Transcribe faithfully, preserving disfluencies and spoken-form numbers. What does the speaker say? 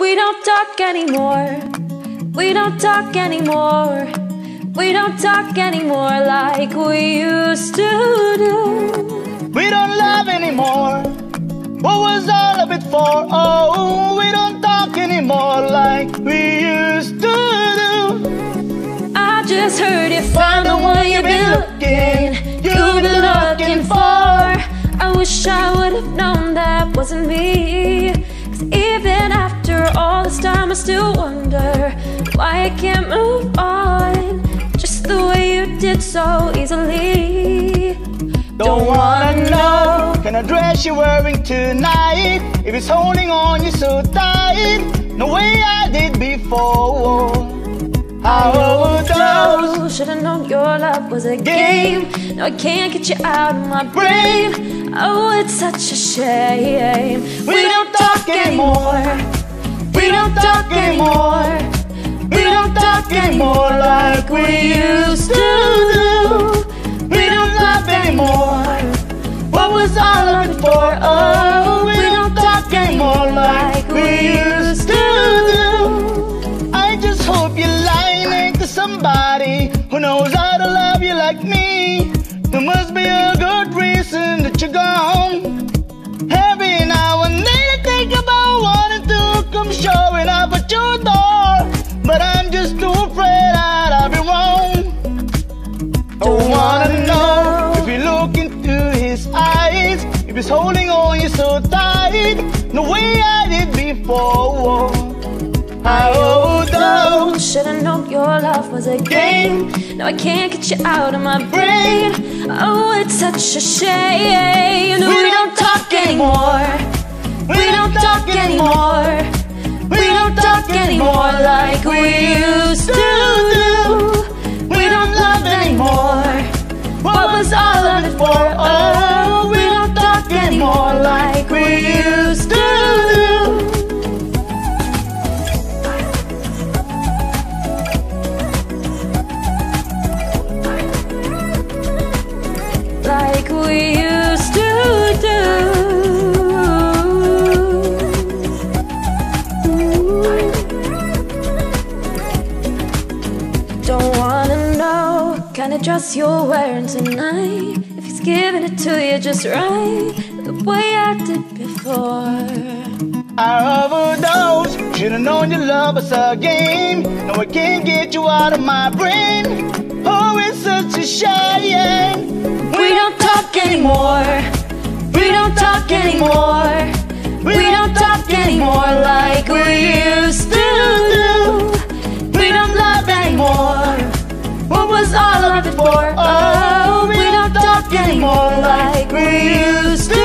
We don't talk anymore. We don't talk anymore. We don't talk anymore like we used to do. We don't love anymore. What was all of it for? Oh, we don't talk anymore like we used to do. I just heard you found the one you've been looking, you've been looking for. I wish I would have known that wasn't me. Cause even after all this time I still wonder why I can't move on just the way you did so easily. Don't wanna know kind of dress you're wearing tonight, if it's holding on you so tight, the way I did before. I overdosed. Should've known your love was a game. No, I can't get you out of my brain. Oh, it's such a shame. We don't talk anymore. We don't talk anymore. We don't talk anymore like we used to do. We don't love anymore. What was all of it for? Oh, we don't talk anymore like we used to do. I just hope you're lying next to somebody who knows how to love you like me. There must be a good reason that you're gone. Every now and then I think about wanting to come showing up at your door, but I'm just too afraid that I'll be wrong. I wanna know if you look into his eyes, if he's holding on you so tight, the way I did before. I overdosed. Should've known your love was a game. Now I can't get you out of my brain. Oh, it's such a shame. We don't talk anymore. We don't talk anymore. We don't talk anymore like we used to do. We don't love anymore. What was all of it for? Oh, we don't talk anymore like we used to do. Like we used to do. Don't wanna know kind of dress you're wearing tonight, if he's giving it to you just right, the way I did before. I overdosed. Should've known your love was a game. No, I can't get you out of my brain. Oh, it's such a shame. We don't talk anymore. We don't talk anymore. We don't talk anymore like we used to do. We don't love anymore. What was all of it for? Oh, we don't talk anymore like we used to.